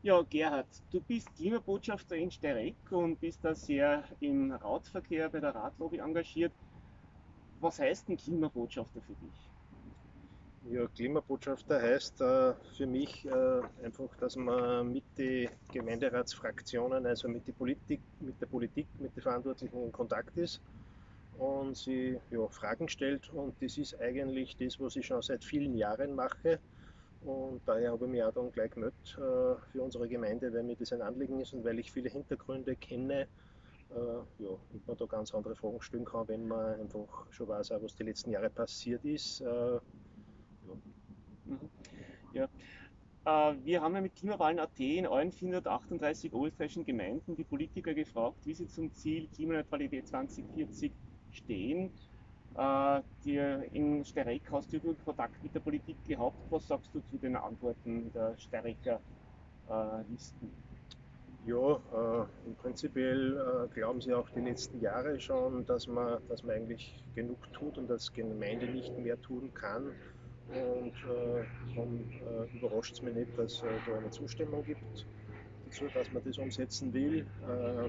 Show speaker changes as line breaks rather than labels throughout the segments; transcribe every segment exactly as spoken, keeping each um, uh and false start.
Ja, Gerhard, du bist Klimabotschafter in Steyrek und bist da sehr im Radverkehr bei der Radlobby engagiert. Was heißt ein Klimabotschafter für dich?
Ja, Klimabotschafter heißt äh, für mich äh, einfach, dass man mit den Gemeinderatsfraktionen, also mit, die Politik, mit der Politik, mit den Verantwortlichen in Kontakt ist und sie ja, Fragen stellt. Und das ist eigentlich das, was ich schon seit vielen Jahren mache. Und daher habe ich mich auch dann gleich gemeldet äh, für unsere Gemeinde, weil mir das ein Anliegen ist und weil ich viele Hintergründe kenne, äh, ja, und man da ganz andere Fragen stellen kann, wenn man einfach schon weiß, auch, was die letzten Jahre passiert ist. Äh, ja,
Mhm. Ja. Äh, wir haben ja mit Klimawahlen.at in allen vierhundertachtunddreißig österreichischen Gemeinden die Politiker gefragt, wie sie zum Ziel Klimaneutralität zweitausendvierzig stehen. Äh, die, in Steyrek hast du Kontakt mit der Politik gehabt. Was sagst du zu den Antworten der Steyreker äh, Listen?
Ja, äh, im Prinzipiell äh, glauben sie auch die letzten Jahre schon, dass man, dass man eigentlich genug tut und dass Gemeinde nicht mehr tun kann. Und äh, darum äh, überrascht es mich nicht, dass äh, da eine Zustimmung gibt dazu, dass man das umsetzen will. Äh,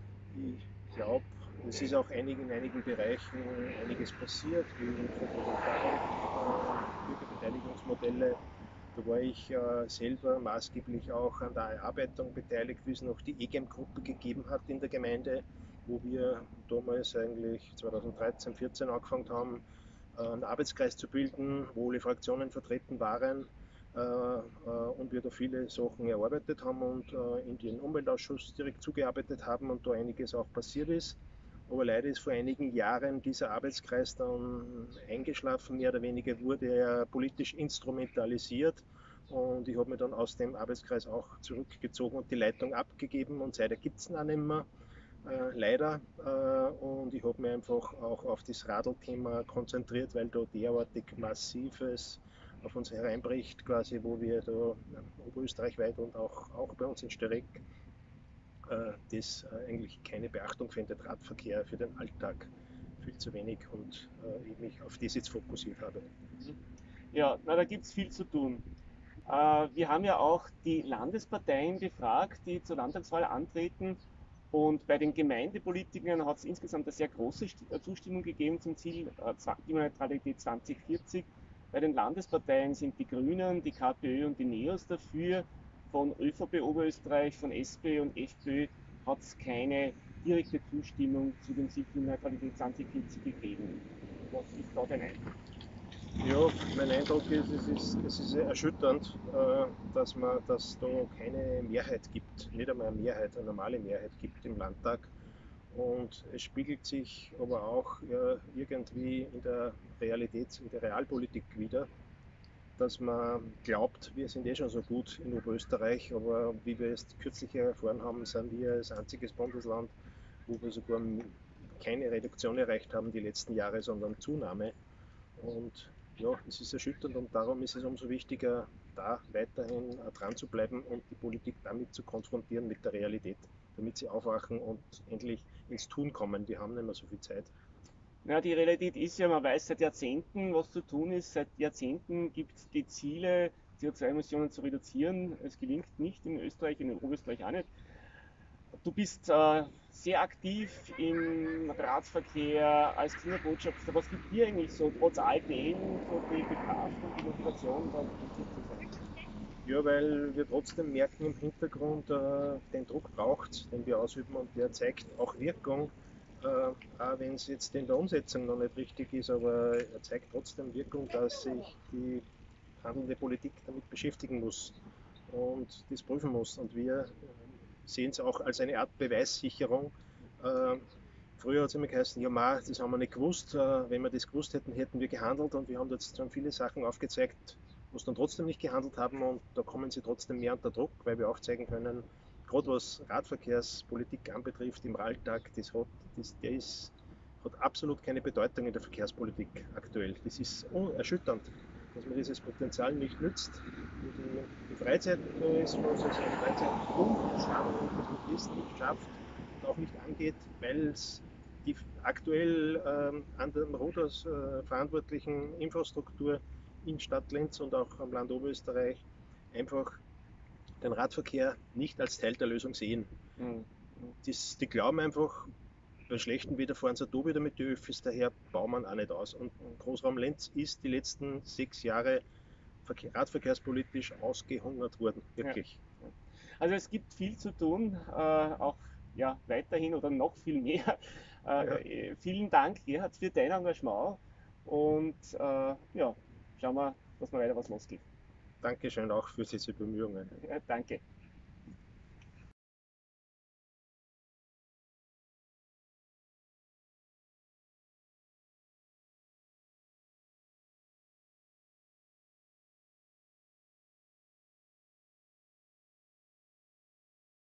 ich glaube, es ist auch einig, in einigen Bereichen einiges passiert, wie in Photovoltaik, äh, Bürgerbeteiligungsmodelle. Da war ich äh, selber maßgeblich auch an der Erarbeitung beteiligt, wie es noch die E G E M-Gruppe gegeben hat in der Gemeinde, wo wir damals eigentlich zweitausenddreizehn, vierzehn angefangen haben, äh, einen Arbeitskreis zu bilden, wo alle Fraktionen vertreten waren äh, äh, und wir da viele Sachen erarbeitet haben und äh, in den Umweltausschuss direkt zugearbeitet haben und da einiges auch passiert ist. Aber leider ist vor einigen Jahren dieser Arbeitskreis dann eingeschlafen, mehr oder weniger wurde er politisch instrumentalisiert und ich habe mich dann aus dem Arbeitskreis auch zurückgezogen und die Leitung abgegeben und seitdem gibt es ihn auch nicht mehr, äh, leider. Äh, und ich habe mich einfach auch auf das Radl-Thema konzentriert, weil da derartig Massives auf uns hereinbricht, quasi, wo wir da äh, oberösterreichweit und auch, auch bei uns in Steyrek äh, das äh, eigentlich keine Beachtung findet, Radverkehr für den Alltag viel zu wenig und äh, ich mich auf das jetzt fokussiert habe.
Ja, na, da gibt es viel zu tun. Äh, wir haben ja auch die Landesparteien befragt, die zur Landtagswahl antreten. Und bei den Gemeindepolitikern hat es insgesamt eine sehr große äh, Zustimmung gegeben zum Ziel äh, Klimaneutralität zweitausendvierzig. Bei den Landesparteien sind die Grünen, die KPÖ und die NEOS dafür. Von ÖVP Oberösterreich, von SPÖ und FPÖ hat es keine direkte Zustimmung zu dem Ziel Klimaneutralität zweitausendvierzig gegeben. Was ist da dein Eindruck?
Ja, mein Eindruck ist, es ist, es ist erschütternd, äh, dass man, dass da keine Mehrheit gibt, nicht einmal eine Mehrheit, eine normale Mehrheit gibt im Landtag. Und es spiegelt sich aber auch äh, irgendwie in der Realität, in der Realpolitik wieder, dass man glaubt, wir sind eh schon so gut in Oberösterreich, aber wie wir jetzt kürzlich erfahren haben, sind wir als einziges Bundesland, wo wir sogar keine Reduktion erreicht haben die letzten Jahre, sondern Zunahme. Und ja, es ist erschütternd und darum ist es umso wichtiger, da weiterhin äh, dran zu bleiben und die Politik damit zu konfrontieren mit der Realität, damit sie aufwachen und endlich ins Tun kommen. Wir haben nicht mehr so viel Zeit.
Ja, die Realität ist ja, man weiß seit Jahrzehnten, was zu tun ist. Seit Jahrzehnten gibt es die Ziele, C O zwei Emissionen zu reduzieren. Es gelingt nicht in Österreich, in Oberösterreich auch nicht. Du bist äh, sehr aktiv im Radverkehr als Klimabotschafter. Was gibt dir eigentlich so, trotz all dem, so die, die Kraft und die Motivation, da tätig zu sein?
Ja, weil wir trotzdem merken im Hintergrund, äh, den Druck braucht, den wir ausüben und der zeigt auch Wirkung, äh, auch wenn es jetzt in der Umsetzung noch nicht richtig ist, aber er zeigt trotzdem Wirkung, dass sich die handelnde Politik damit beschäftigen muss und das prüfen muss. Und wir sehen es auch als eine Art Beweissicherung. Äh, früher hat es immer geheißen, ja, ma, das haben wir nicht gewusst. Äh, wenn wir das gewusst hätten, hätten wir gehandelt und wir haben jetzt schon viele Sachen aufgezeigt, wo es dann trotzdem nicht gehandelt haben und da kommen sie trotzdem mehr unter Druck, weil wir auch zeigen können, gerade was Radverkehrspolitik anbetrifft im Alltag, das hat, das, der ist, hat absolut keine Bedeutung in der Verkehrspolitik aktuell. Das ist erschütternd, dass man dieses Potenzial nicht nützt. Die, die Freizeittourismus, also die Freizeitumschaftung, dass man das nicht schafft und auch nicht angeht, weil es die aktuell ähm, an den Ruders äh, verantwortlichen Infrastruktur in Stadt Linz und auch am Land Oberösterreich einfach den Radverkehr nicht als Teil der Lösung sehen.
Mhm.
Das, die glauben einfach, bei schlechtem Wetter fahren sie da wieder mit den Öffis, daher bauen wir auch nicht aus. Und Großraum Lenz ist die letzten sechs Jahre verkehr, radverkehrspolitisch ausgehungert worden, wirklich.
Ja. Also es gibt viel zu tun, äh, auch ja, weiterhin oder noch viel mehr. Äh,
Ja.
vielen Dank, Gerhard, für dein Engagement und äh, ja, schauen wir, dass wir weiter was losgeht.
Dankeschön auch für diese Bemühungen.
Ja, danke.